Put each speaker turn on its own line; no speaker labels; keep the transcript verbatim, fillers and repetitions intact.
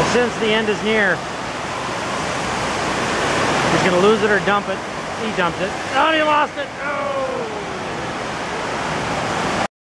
Since the end is near, he's gonna lose it or dump it. He dumped it. Oh, he lost it. Oh!